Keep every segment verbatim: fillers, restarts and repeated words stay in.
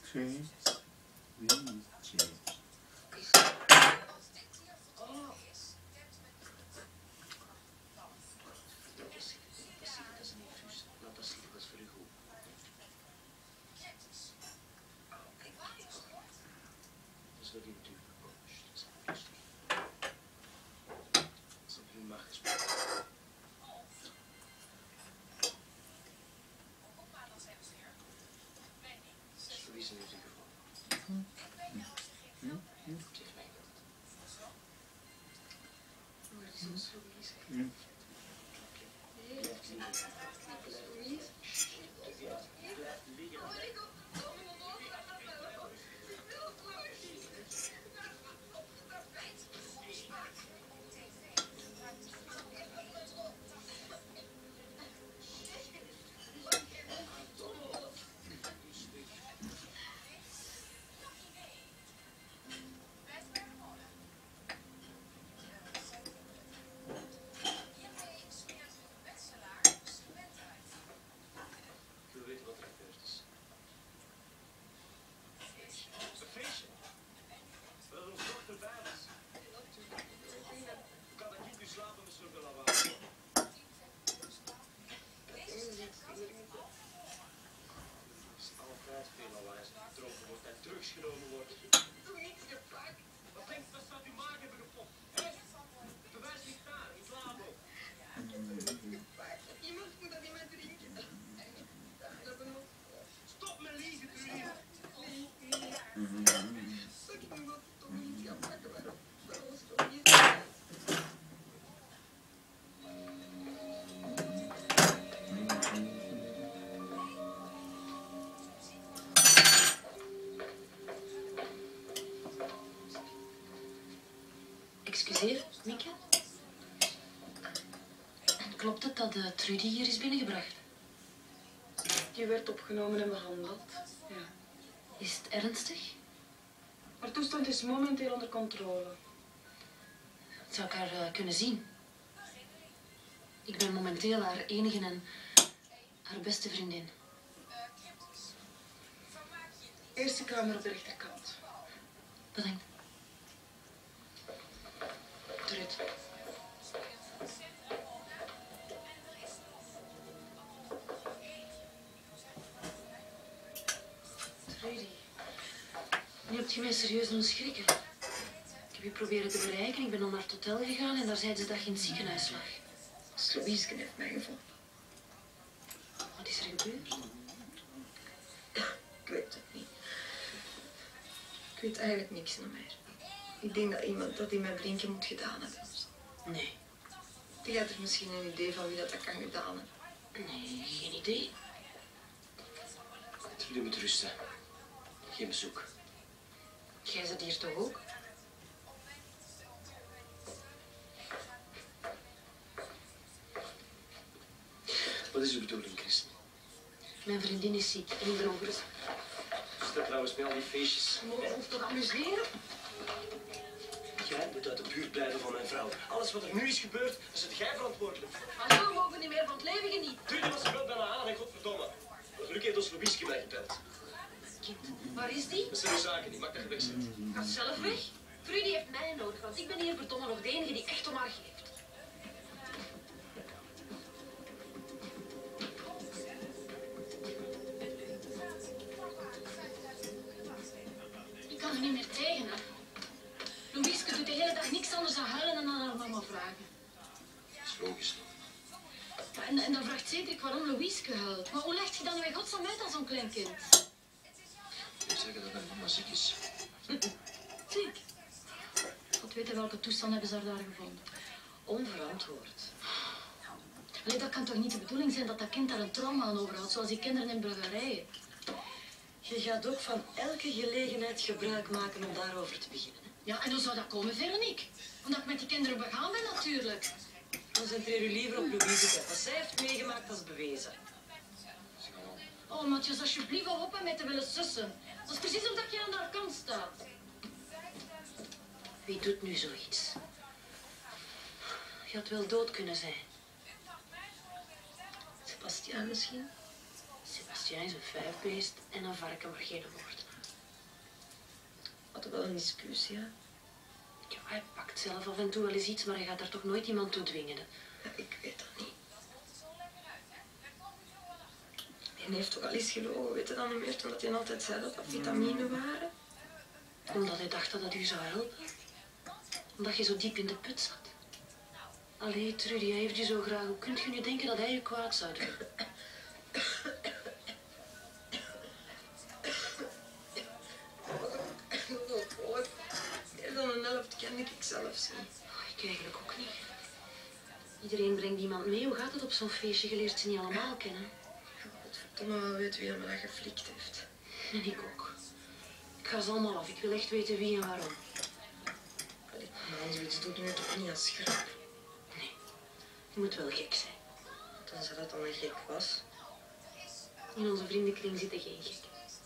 Twee, drie, twee. Genomen wordt. Doe niets, je vaak. Wat denkt u, dat staat uw maag hebben gepopt? Het bewijs ligt daar, in het labo. Iemand moet dat in mij drinken. Stop met liegen, Trudy. Zal ik nu wat toch niet gaan pakken, maar dat was toch niet. Excuseer, Mieke. Klopt het dat de Trudy hier is binnengebracht? Die werd opgenomen en behandeld. Ja. Is het ernstig? Haar toestand is momenteel onder controle. Zou ik haar uh, kunnen zien? Ik ben momenteel haar enige en haar beste vriendin. Eerste kamer op de rechterkant. Bedankt. Trut. Trudy, nu heb je mij serieus doen schrikken. Ik heb je proberen te bereiken, ik ben dan naar het hotel gegaan en daar zeiden ze dat je in het ziekenhuis lag. Louise heeft mij gevonden. Wat is er gebeurd? Ik weet het niet. Ik weet eigenlijk niks meer. Ik denk dat iemand dat in mijn vriendje moet gedaan hebben. Nee. Die had er misschien een idee van wie dat, dat kan gedaan hebben. Nee, geen idee. Trudy moet rusten. Geen bezoek. Jij zit hier toch ook? Wat is uw bedoeling, Christen? Mijn vriendin is ziek en ik ben ongerust. Is dat trouwens met al die feestjes? Mogen we ons toch amuseren? Jij moet uit de buurt blijven van mijn vrouw. Alles wat er nu is gebeurd, daar zit jij verantwoordelijk voor. Maar zo mogen we niet meer van het leven genieten. Trudy was gebeld bijna aan en godverdomme. Gelukkig heeft ons Louise mij gebeld. Kind, waar is die? Dat zijn de zaken, die mag dat je weg zit. Ga zelf weg. Trudy heeft mij nodig, want ik ben hier verdomme nog de enige die echt om haar geeft. Ik kan er niet meer tegen, hè. Louiske doet de hele dag niks anders dan huilen en aan haar mama vragen. Dat is logisch. Ja, en, en dan vraagt Cedric waarom Louiske huilt. Maar hoe legt je dan nu in godsnaam uit als zo'n klein kind? Ik zeg dat mijn mama ziek is. Ziek. God weet in welke toestand hebben ze haar daar gevonden. Onverantwoord. Allee, dat kan toch niet de bedoeling zijn dat dat kind daar een trauma aan overhoudt, zoals die kinderen in Bulgarije. Je gaat ook van elke gelegenheid gebruik maken om daarover te beginnen. Ja, en hoe zou dat komen, Veronique? Omdat ik met die kinderen begaan ben, natuurlijk. Concentreer u liever op Louise. Wat zij heeft meegemaakt, dat is bewezen. Oh, Matthias, alsjeblieft, hou op met te willen sussen. Dat is precies omdat je aan haar kant staat. Wie doet nu zoiets? Je had wel dood kunnen zijn. Sebastiaan misschien? Sebastien is een vijfbeest en een varken maar geen woord. Had er wel een discussie, ja? Ja, hij pakt zelf af en toe wel eens iets, maar hij gaat daar toch nooit iemand toe dwingen. Hè? Ja, ik weet dat niet. En hij heeft toch al eens gelogen, weet je dan niet meer, toen hij altijd zei dat dat vitamine waren? Omdat hij dacht dat dat u zou helpen. Omdat je zo diep in de put zat. Allee, Trudy, hij heeft u zo graag. Hoe kunt je nu denken dat hij u kwaad zou doen? Meer dan een helft ken ik zelfs niet. Oh, ik eigenlijk ook niet. Iedereen brengt iemand mee. Hoe gaat het op zo'n feestje? Je leert ze niet allemaal kennen. Godverdomme wel weet wie hem dat geflikt heeft. En ik ook. Ik ga ze allemaal af. Ik wil echt weten wie en waarom. Maar zoiets doet nu toch niet als grap? Nee, je moet wel gek zijn. Dan zou dat dan een gek was. In onze vriendenkring zitten geen gek.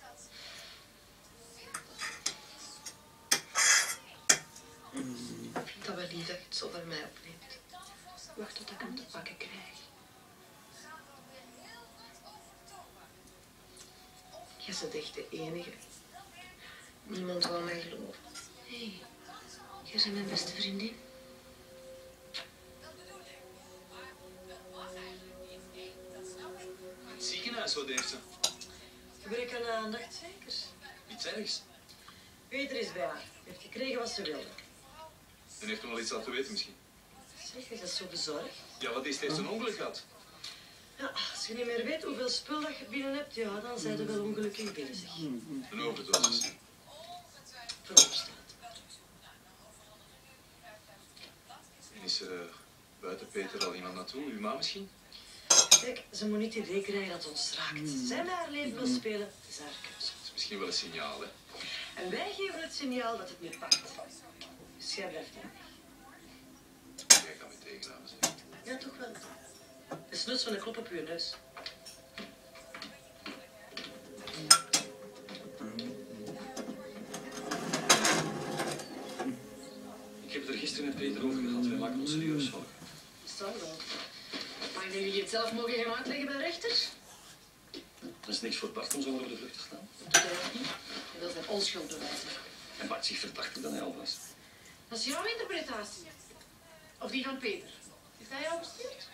Ik vind dat wel lief dat je het zo bij mij opneemt. Wacht tot ik hem te pakken krijg. Jij bent echt de enige. Niemand wil mij geloven. Hé, hey, jij bent mijn beste vriendin. Het ziekenhuis, wat heeft ze? Gebrek aan aandacht, zeker. Iets ergs. Peter is bij haar. Heeft gekregen wat ze wilde. En heeft hem al iets laten weten misschien. Zeg, je bent zo bezorgd. Ja, wat is het? Heeft ze een ongeluk gehad? Ja, als je niet meer weet hoeveel spul dat je binnen hebt, ja, dan zijn er wel ongelukkig bezig. Een overdosis. Verondersteld. En is er uh, buiten Peter al iemand naartoe? Uw ma misschien? Kijk, ze moet niet het idee krijgen dat het ons raakt. Zij met haar leven wil spelen, het is haar keuze. Dat is misschien wel een signaal, hè? En wij geven het signaal dat het niet pakt. Dus jij blijft hier. Jij kan me tegenhouden, zeg. Ja, toch wel. De snuts van een klop op je neus. Ik heb het er gisteren met Peter over gehad. Wij maken ons serieus zorgen. Zal wel. Maar dat jullie het zelf mogen gaan uitleggen bij de rechter? Er is niks voor Bart om zo over de vlucht te staan. Dat doet hij ook niet. Hij wil zijn onschuld bewijzen. En Bart zich verdachter dan hij al was. Dat is jouw interpretatie. Of die van Peter. Heeft hij jou gestuurd?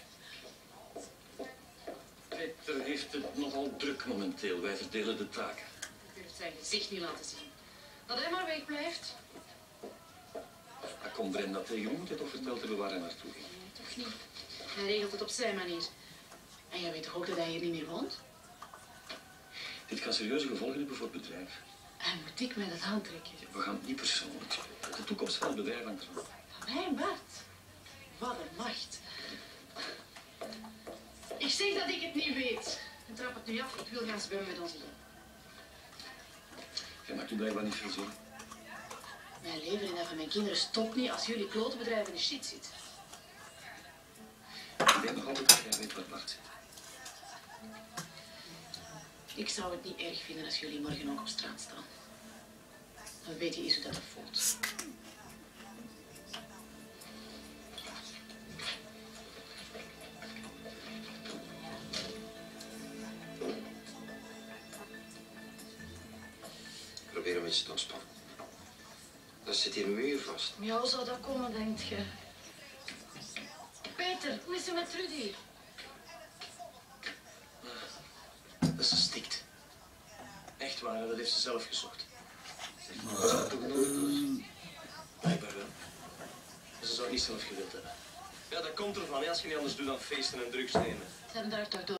Peter heeft het nogal druk momenteel. Wij verdelen de taken. Hij durft zijn gezicht niet laten zien. Dat hij maar weg blijft. Hij kon Brenda tegen u moet hij toch verteld hebben waar hij naartoe ging. Nee, toch niet. Hij regelt het op zijn manier. En jij weet toch ook dat hij hier niet meer woont? Dit kan serieuze gevolgen hebben voor het bedrijf. En moet ik mij dat aantrekken? We gaan het niet persoonlijk spelen. De toekomst van het bedrijf hangt ervan. Van mij, Bart. Wat een macht. Ik zeg dat ik het niet weet. En trap het nu af. Ik wil gaan zwemmen met onze zoon. Jij maakt u blijkbaar niet veel zorgen. Mijn leven en dat van mijn kinderen stopt niet als jullie klote bedrijven in de shit zit. Ik denk nog altijd dat jij weet waar Bart zit. Ik zou het niet erg vinden als jullie morgen ook op straat staan. Dan weet je eens hoe dat er voelt. Probeer een beetje te ontspannen. Dan zit hier muur vast. Ja, hoe zou dat komen, denkt je? Peter, hoe is het met Trudy? Dat ze stikt. Echt waar, dat heeft ze zelf gezocht. Was dat toch een overdose? Blijkbaar wel. Ze zou het niet zelf gewild hebben. Ja, dat komt ervan, hè, als je niet anders doet dan feesten en drugs nemen. Ze hebben daar toch door.